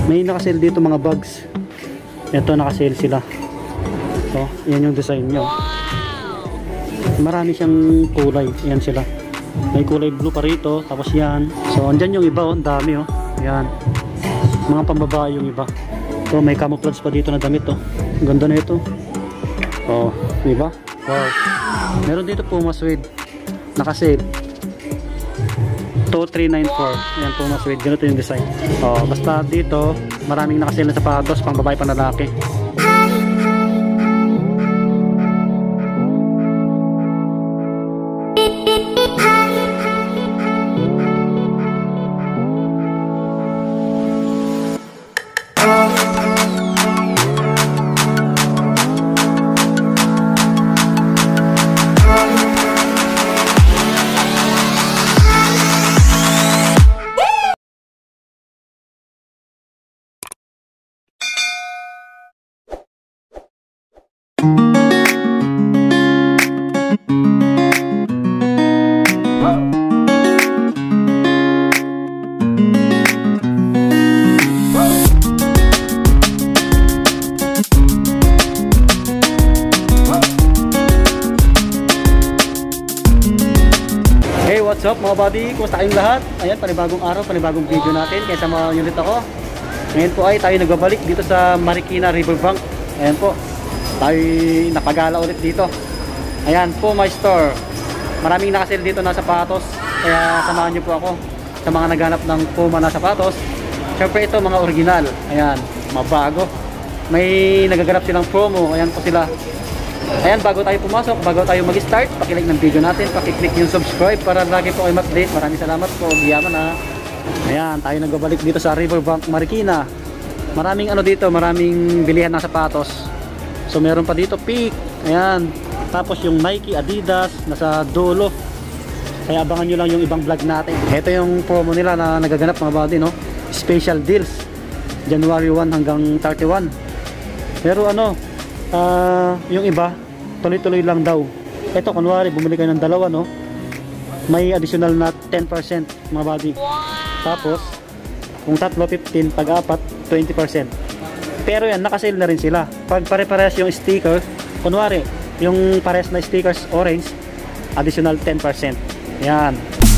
May naka-sale dito mga bags. Ito naka-sale sila. So, yan yung design nyo. Marami siyang kulay. Yan sila. May kulay blue pa rito. Tapos yan. So, andyan yung iba. Oh. Ang dami oh. Yan. Mga pambabae yung iba. So, may camouflage pa dito na damit oh. Ang ganda na ito. Oh, diba? Wow. Meron dito Puma suede. Naka-sale. 2394. Yan Puma suede. Ganito yung design. Oh, basta dito, maraming naka-sale na sapatos pang babae, pang lalaki. What's up mga buddy? Kumusta kayong lahat? Ayan, panibagong araw, panibagong video natin. Kaya sama nyo ulit ako. Ngayon po ay tayo nagbabalik dito sa Marikina Riverbank. Ayan po, tayo napagala ulit dito. Ayan po, my store. Maraming nakasale dito na sapatos. Kaya samahan nyo po ako sa mga naghanap ng Puma na sapatos. Siyempre ito mga original. Ayan, mga bago. May nagaganap silang promo. Ayan po sila. Ayan, bago tayo pumasok, bago tayo mag-start, pakilike ng video natin, pakiclick yung subscribe para lagi po kayo ma-update. Maraming salamat po, giyaman na. Ayan, tayo nagbabalik dito sa Riverbank, Marikina. Maraming ano dito, maraming bilihan ng sapatos. So meron pa dito Peak, ayan. Tapos yung Nike, Adidas, nasa dulo. Kaya abangan nyo lang yung ibang vlog natin. Ito yung promo nila na nagaganap mga buddy, no? Special deals, January 1 hanggang 31. Pero ano, yung iba tuloy-tuloy lang daw. Ito kunwari bumili kayo ng dalawa, no, may additional na 10% mga buddy. Tapos kung tatlo 15, pag apat 20%. Pero yan nakasale na rin sila. Pag pare-parehas yung sticker, kunwari yung parehas na stickers orange, additional 10%. Yan.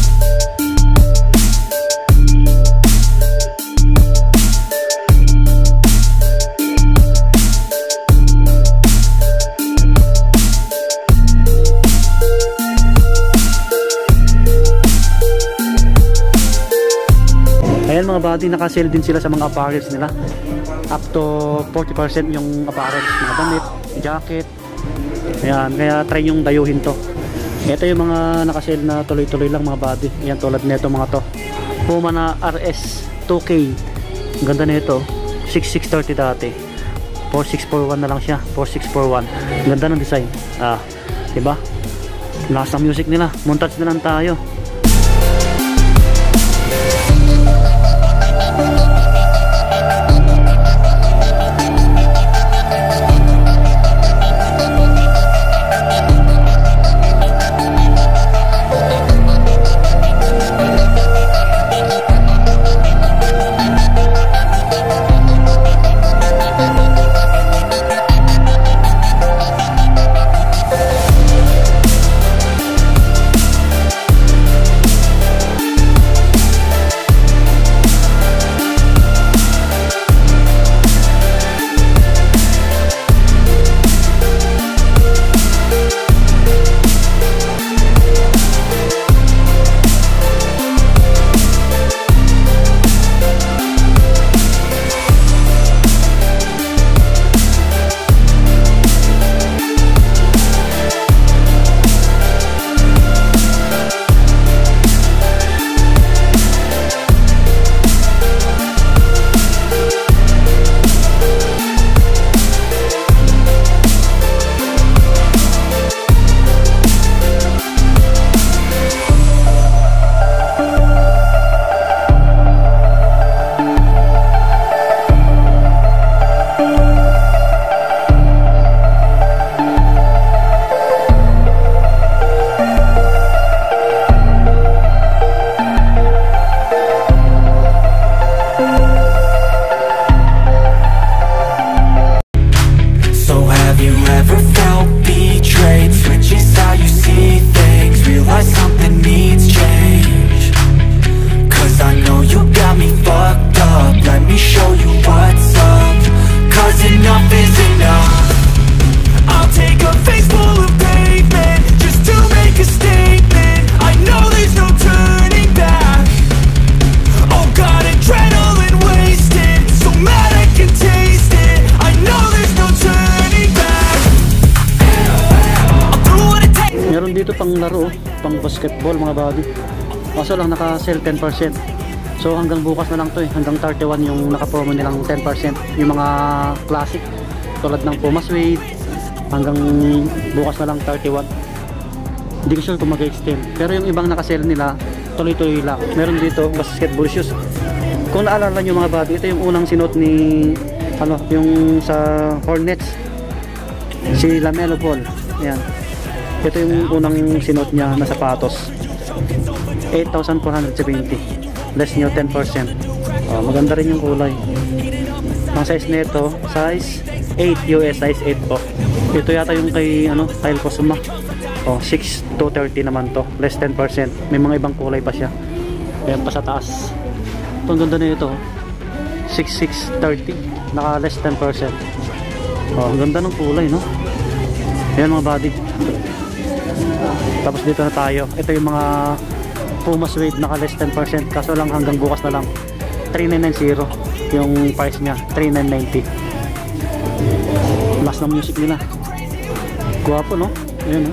Ayan mga buddy, nakasale din sila sa mga apparels nila. Up to 40% yung apparels, mga damit, jacket. Ayan, kaya try yung dayuhin to. Ito yung mga nakasale na tuloy-tuloy lang mga buddy. Ayan, tulad nito mga to. Puma na RS 2K. Ang ganda nito. 6630 dati. 4641 na lang siya. 4641. Ang ganda ng design. Diba? Lakas ng music nila. Montage na lang tayo. pang laro, pang basketball mga buddy. Kaso lang naka-sale 10%. So hanggang bukas na lang to eh. Hanggang 31 yung naka-promo nilang 10%. Yung mga classic tulad ng Puma Suede. Hanggang bukas na lang 31. Hindi ko sure kung mag-extend. Pero yung ibang naka-sale nila, tuloy-tuloy lang. Meron dito basketball shoes. Kung naalala nyo mga buddy, ito yung unang sinuot ni yung sa Hornets, si LaMelo Ball. Ayan. Ito yung unang sinuot niya na sapatos. 8,470. Less nyo 10%. Maganda rin yung kulay. Ang size nito, size 8 US, size 8 po. Ito yata yung kay Kyle Kuzma. 6 to 30 naman to. Less 10%. May mga ibang kulay pa siya. Ayan pa sa taas. Ito ang ganda na ito. 6,630. Naka less 10%. Ang ganda ng kulay, no? Ayan mga buddy. Tapos dito na tayo. Ito yung mga Puma Suede, naka less 10%. Kaso lang hanggang bukas na lang 3,990 yung price nya. 3,990. Last na music nila. Guwapo, no? Ayan, no?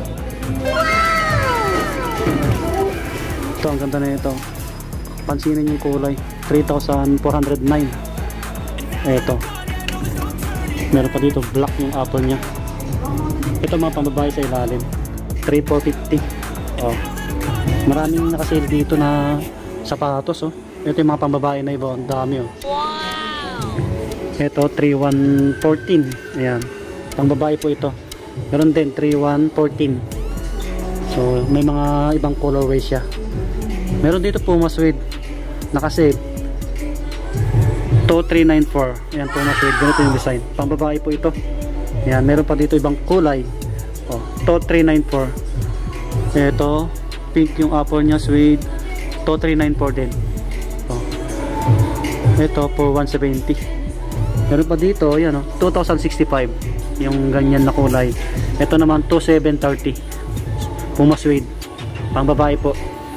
Ito, ang ganda na ito. Pansinin yung kulay. 3,409. Ito. Meron pa dito black yung apple nya. Ito mga pambabae sa ilalim. 3,450. Maraming nakasale dito na sapatos. Ito yung mga pambabae na iba. Ang dami. Ito 3,114. Ayan. Pambabae po ito. Meron din 3,114. So may mga ibang colorway siya. Meron dito Puma Suede nakasale 2,394. Ayan, Puma Suede. Ganito yung design. Pambabae po ito. Ayan, meron pa dito ibang kulay. 2,394. Ito pink yung apple nya, suede. 2,394 din. Ito 4,170. Meron pa dito, ayan, 2,065 yung ganyan na kulay. Ito naman 2,730. Puma Suede. Pambabae po.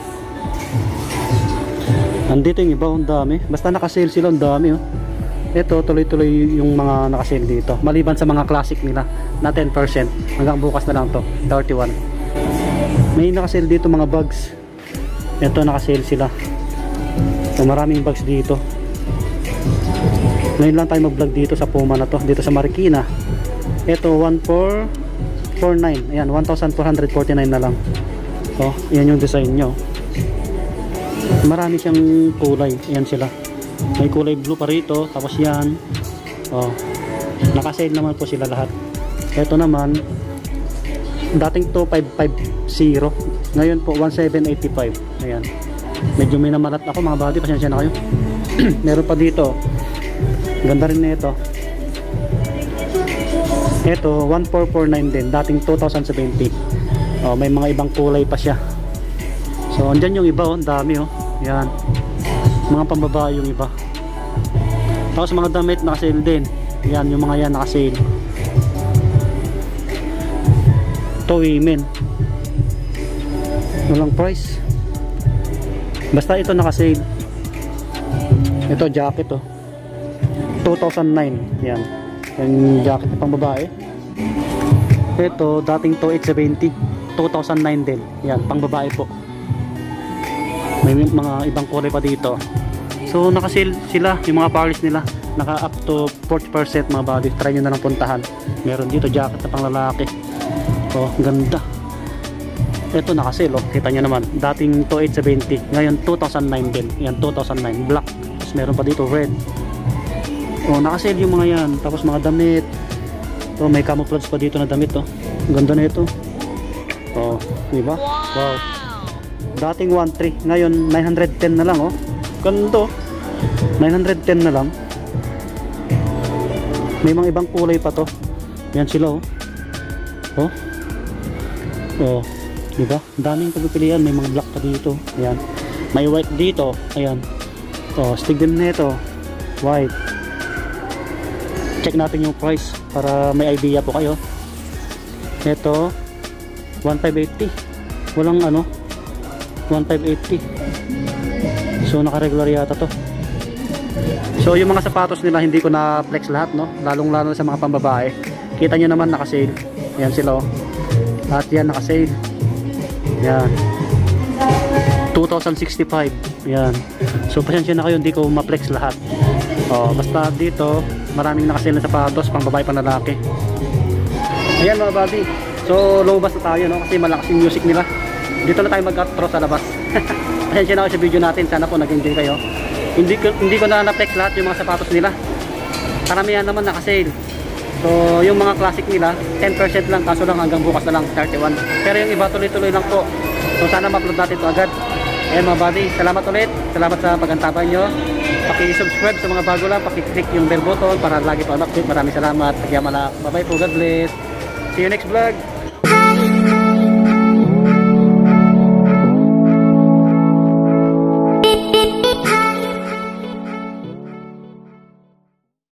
Andito yung iba, ang dami. Basta nakasale sila, ang dami. Ito, tuloy-tuloy yung mga nakasale dito. Maliban sa mga classic nila na 10%. Hanggang bukas na lang to, 31. May nakasale dito mga bags. Ito, nakasale sila. So, maraming bags dito. Ngayon lang tayo mag-vlog dito sa Puma na to. Dito sa Marikina. Ito, 1,449. Ayan, 1,449 na lang. So, yan yung design nyo. Marami siyang kulay. Ayan sila. May kulay blue pa rito. Tapos yan. Nakasale naman po sila lahat. Ito naman, dating 2,550. Ngayon po, 1,785. Ayan. Medyo may namalat ako mga buddy. Pasensya na kayo. Meron pa dito. Ganda rin na ito. Ito, 1,449 din. Dating 2,070. May mga ibang kulay pa siya. So, andyan yung iba. Ang dami. Yan. Mga pambabae yung iba. Tapos mga damit nakasale din. Yan, yung mga yan nakasale. Ito, women. Walang price. Basta ito nakasale. Ito, jacket 2,009. Yan. Yung jacket na pambabae. Ito, dating 2,870. 2,009 din. Yan, pangbabae po. May mga ibang kulay pa dito. So nakasale sila, yung mga parlors nila. Naka up to 40% mga buddy. Try nyo na lang puntahan. Meron dito jacket na pang lalaki. Ganda. Ito nakasale. Kita nyo naman. Dating 2,870. Ngayon 2,009 din. Yan, 2,009. Black. Tapos meron pa dito red. Nakasale yung mga yan. Tapos mga damit. May camouflage pa dito na damit. Ganda na ito. Diba? Wow. Dating 1,300. Ngayon 910 na lang. Ganda. 910 na lang. May mga ibang kulay pa to. Yan sila. Diba? Daming pagpipilian. May mga black pa dito. Ayan. May white dito. Ayan. Stick din na ito. White. Check natin yung price para may idea po kayo. Ito 1,580. Walang 1,580. So naka-regular yata to. So yung mga sapatos nila hindi ko na flex lahat, lalong lalo sa mga pambabae. Kita nyo naman nakasale. Yan sila. Lahat yan nakasale. Yan. 2,065. Yan. So pasensya na kayo, hindi ko ma-flex lahat. Basta dito, maraming nakasale na sapatos, pang babae, pang lalaki. Ayan mga buddy. So lumabas na tayo, no? Kasi malakas yung music nila. Dito na tayo mag-outro sa labas. Pasensya na kayo sa video natin. Sana po nag-enjoy kayo. Hindi ko na na-flex lahat yung mga sapatos nila. Karamihan naman nakasale. So yung mga classic nila 10% lang, kaso lang hanggang bukas na lang 31. Pero yung iba tuloy-tuloy lang po. So sana ma-upload natin ito agad. Ayan mga buddy, salamat ulit. Salamat sa pag-antabay nyo. Paki-subscribe sa mga bago lang, paki-click yung bell button para lagi pa update. Maraming salamat. Bye bye po, God bless. See you next vlog.